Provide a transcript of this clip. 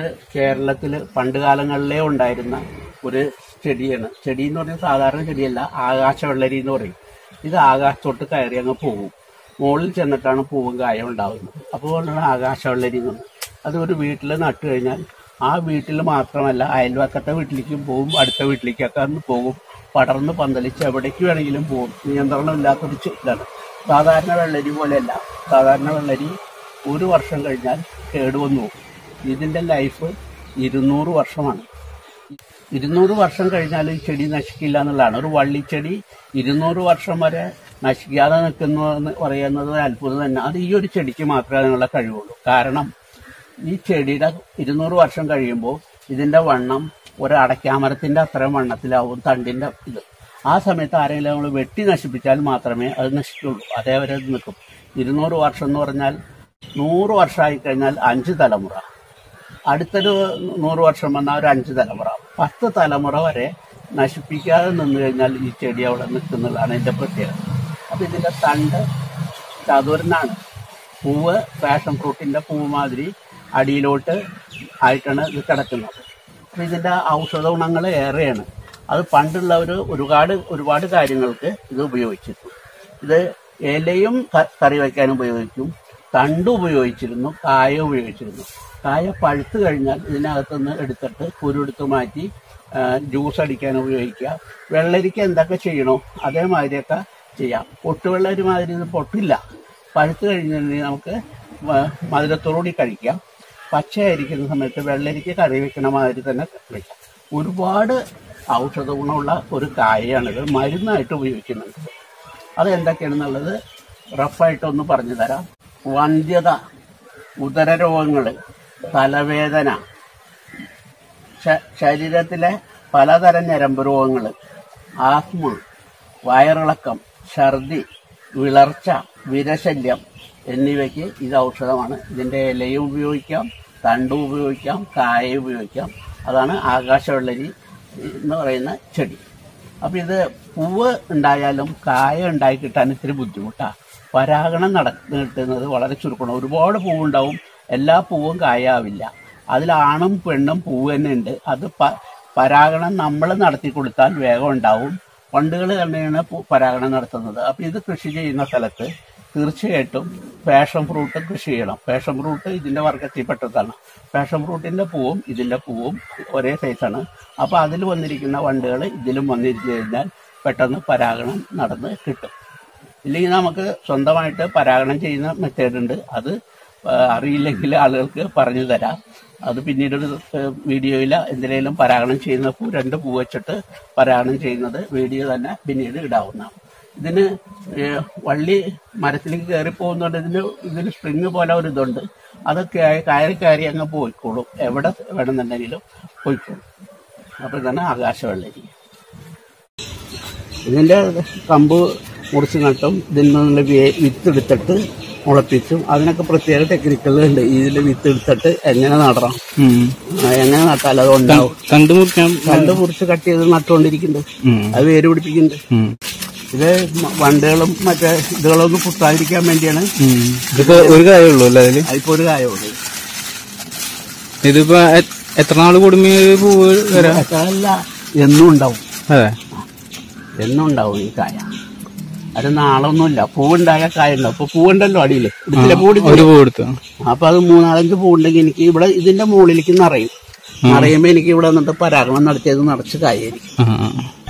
ഇത് കേരളത്തിൽ പണ്ട് കാലങ്ങളിലേ ഉണ്ടായിരുന്ന ഒരു ചെടിയാണ്. ചെടി എന്ന് പറഞ്ഞാൽ സാധാരണ ചെടിയല്ല, ആകാശവെള്ളരി എന്ന് പറയും. ഇത് ആകാശത്തോട്ട് കയറി അങ്ങ് പോകും. മുകളിൽ ചെന്നിട്ടാണ് പൂവും കായും ഉണ്ടാകുന്നത്. അതുകൊണ്ടാണ് ആകാശവെള്ളരി എന്ന് പറയുന്നത്. അത് ഒരു വീട്ടിൽ നട്ടു കഴിഞ്ഞാൽ ആ വീട്ടിൽ മാത്രമല്ല അയൽവക്കത്തെ വീട്ടിലേക്കും പോകും, അടുത്ത വീട്ടിലേക്കൊക്കെ പോകും. പടർന്ന് പന്തലിച്ച് എവിടേക്ക് വേണമെങ്കിലും പോകും. നിയന്ത്രണമില്ലാത്തൊരു ഇതാണ്. സാധാരണ വെള്ളരി പോലെയല്ല. സാധാരണ വെള്ളരി ഒരു വർഷം കഴിഞ്ഞാൽ കേടുവന്നു പോകും. ഇതിൻ്റെ ലൈഫ് 200 വർഷമാണ്. 200 വർഷം കഴിഞ്ഞാൽ ഈ ചെടി നശിക്കില്ല എന്നുള്ളതാണ്. ഒരു വള്ളിച്ചെടി 200 വർഷം വരെ നശിക്കാതെ നിൽക്കുന്നു എന്ന് പറയുന്നത് ഒരു അത്ഭുതം തന്നെ. അത് ഈ ഒരു ചെടിക്ക് മാത്രമേ അതിനുള്ള കഴിവുള്ളൂ. കാരണം ഈ ചെടിയുടെ 200 വർഷം കഴിയുമ്പോൾ ഇതിൻ്റെ വണ്ണം ഒരു അടയ്ക്കാമരത്തിൻ്റെ അത്രയും വണ്ണത്തിലാവും തണ്ടിൻ്റെ ഇത്. ആ സമയത്ത് ആരെങ്കിലും നമ്മൾ വെട്ടി നശിപ്പിച്ചാൽ മാത്രമേ അത് നശിക്കുള്ളൂ. അതേവരെ അത് നിൽക്കും. 200 വർഷം എന്ന് പറഞ്ഞാൽ 100 വർഷമായി കഴിഞ്ഞാൽ 5 തലമുറ, അടുത്തൊരു 100 വർഷം വന്നാൽ ഒരു 5 തലമുറ, 10 തലമുറ വരെ നശിപ്പിക്കാതെ നിന്ന് കഴിഞ്ഞാൽ ഈ ചെടി അവിടെ നിൽക്കുന്നുള്ളതാണ് ഇതിൻ്റെ പ്രത്യേകത. അപ്പം ഇതിൻ്റെ തണ്ട് ചതുരനാണ്. പൂവ് പാഷൻ ഫ്രൂട്ടിൻ്റെ പൂവ് മാതിരി അടിയിലോട്ട് ആയിട്ടാണ് ഇത് കിടക്കുന്നത്. അപ്പം ഇതിൻ്റെ ഔഷധ ഗുണങ്ങൾ ഏറെയാണ്. അത് പണ്ടുള്ളവർ ഒരുപാട് കാര്യങ്ങൾക്ക് ഇത് ഉപയോഗിച്ചിരുന്നു. ഇത് ഇലയും കറി വയ്ക്കാൻ ഉപയോഗിക്കും, തണ്ട് ഉപയോഗിച്ചിരുന്നു, കായ ഉപയോഗിച്ചിരുന്നു. കായ പഴുത്ത് കഴിഞ്ഞാൽ ഇതിനകത്തുനിന്ന് എടുത്തിട്ട് കുരുടുത്ത് മാറ്റി ജ്യൂസ് അടിക്കാൻ ഉപയോഗിക്കുക. വെള്ളരിക്ക് എന്തൊക്കെ ചെയ്യണോ അതേമാതിരിയൊക്കെ ചെയ്യാം. പൊട്ടുവെള്ളരി മാതിരി ഇത് പൊട്ടില്ല. പഴുത്ത് കഴിഞ്ഞിട്ടുണ്ടെങ്കിൽ നമുക്ക് മധുരത്തോടുകൂടി കഴിക്കാം. പച്ചയായിരിക്കുന്ന സമയത്ത് വെള്ളരിക്ക് കറി വെക്കണ മാതിരി തന്നെ കഴിക്കാം. ഒരുപാട് ഔഷധ ഗുണമുള്ള ഒരു കായയാണിത്. മരുന്നായിട്ട് ഉപയോഗിക്കുന്നുണ്ട്. അതെന്തൊക്കെയാണെന്നുള്ളത് റഫായിട്ടൊന്ന് പറഞ്ഞു തരാം. വന്ധ്യത, ഉദരരോഗങ്ങൾ, തലവേദന, ശരീരത്തിലെ പലതരം ഞരമ്പ് രോഗങ്ങൾ, ആസ്മ, വയറിളക്കം, ഛർദി, വിളർച്ച, വിരശല്യം എന്നിവയ്ക്ക് ഇത് ഔഷധമാണ്. ഇതിൻ്റെ ഇലയും ഉപയോഗിക്കാം, തണ്ടും ഉപയോഗിക്കാം, കായയും ഉപയോഗിക്കാം. അതാണ് ആകാശവെള്ളരി എന്ന് പറയുന്ന ചെടി. അപ്പം ഇത് പൂവ് ഉണ്ടായാലും കായ ഉണ്ടായി കിട്ടാൻ ഇത്തിരി ബുദ്ധിമുട്ടാണ്. പരാഗണം നടത്തുന്നത് വളരെ ചുരുക്കണം. ഒരുപാട് പൂവുണ്ടാവും, എല്ലാ പൂവും കായാവില്ല. അതിൽ ആണും പെണ്ണും പൂവ് തന്നെ ഉണ്ട്. അത് പരാഗണം നമ്മൾ നടത്തി കൊടുത്താൽ വേഗം ഉണ്ടാവും. പണ്ടുകൾ തന്നെയാണ് പരാഗണം നടത്തുന്നത്. അപ്പം ഇത് കൃഷി ചെയ്യുന്ന സ്ഥലത്ത് തീർച്ചയായിട്ടും പാഷൻ ഫ്രൂട്ട് കൃഷി ചെയ്യണം. പാഷൻ ഫ്രൂട്ട് ഇതിൻ്റെ വർഗത്തിൽപ്പെട്ടതാണ്. പാഷൻ ഫ്രൂട്ടിൻ്റെ പൂവും ഇതിൻ്റെ പൂവും ഒരേ സൈസാണ്. അപ്പോൾ അതിൽ വന്നിരിക്കുന്ന വണ്ടുകൾ ഇതിലും വന്നിരിച്ചു കഴിഞ്ഞാൽ പെട്ടെന്ന് പരാഗണം നടന്ന് കിട്ടും. ഇല്ലെങ്കിൽ നമുക്ക് സ്വന്തമായിട്ട് പരാഗണം ചെയ്യുന്ന മെത്തേഡുണ്ട്. അത് അറിയില്ലെങ്കിൽ ആളുകൾക്ക് പറഞ്ഞു തരാം. അത് പിന്നീടൊരു വീഡിയോയിൽ എന്തിനേലും പരാഗണം ചെയ്യുന്ന 2 പൂ വെച്ചിട്ട് പരാഗണം ചെയ്യുന്നത് വീഡിയോ തന്നെ പിന്നീട് ഇടാവുന്നതാണ്. ഇതിന് വള്ളി മരത്തിലേക്ക് കയറി പോകുന്നുണ്ട്. ഇതിന് സ്പ്രിങ് പോലെ ഒരു ഇതുണ്ട്. അതൊക്കെ കയറി അങ്ങ് പോയിക്കോളും. എവിടെ വേണമെന്നുണ്ടെങ്കിലും പോയിക്കോളും. അപ്പോൾ ഇതാണ് ആകാശവെള്ളരി. ഇതിൻ്റെ കമ്പ് മുറിച്ച് നട്ടും ഇതിൽ നിന്നുള്ള വിത്തെടുത്തിട്ട് മുളപ്പിച്ചും അതിനൊക്കെ പ്രത്യേക ടെക്നിക്കുകളുണ്ട്. ഇതിൽ വിത്തെടുത്തിട്ട് എങ്ങനെ നടണം, എങ്ങനെ നട്ടാൽ അത് ഉണ്ടാവും. കണ്ട് മുറിച്ച് കട്ട് ചെയ്ത് നട്ടുകൊണ്ടിരിക്കുന്നുണ്ട്. അത് വേര് പിടിപ്പിക്കുന്നുണ്ട്. ഇത് വണ്ടുകളും മറ്റേ ഇതുകളൊന്നും കുത്താതിരിക്കാൻ വേണ്ടിയാണ്. ഇതിപ്പോ ഒരു കായുള്ളൂ അല്ലേ? അതില് അതിപ്പോ ഒരു കായുള്ളൂ. ഇതിപ്പോ എത്ര നാള് കൂടുമ്പോ പൂവ് വരാം? അല്ല, എന്നും ഉണ്ടാവും. അതെ, എന്നും ഉണ്ടാവും ഈ കായ. അത് നാളൊന്നുമില്ല. പൂവുണ്ടായ കായ ഉണ്ടാവും. ഇപ്പൊ പൂവുണ്ടല്ലോ അടിയില്, ഇതിലെ പൂ കൊടുത്തു. അപ്പൊ അത് 3-4 പൂവുണ്ടെങ്കിൽ എനിക്ക് ഇവിടെ ഇതിന്റെ മുകളിലേക്ക് നിറയും. നിറയുമ്പോ എനിക്ക് ഇവിടെ വന്നിട്ട് പരാഗണം നടത്തിയത് നിറച്ച് കായായിരിക്കും.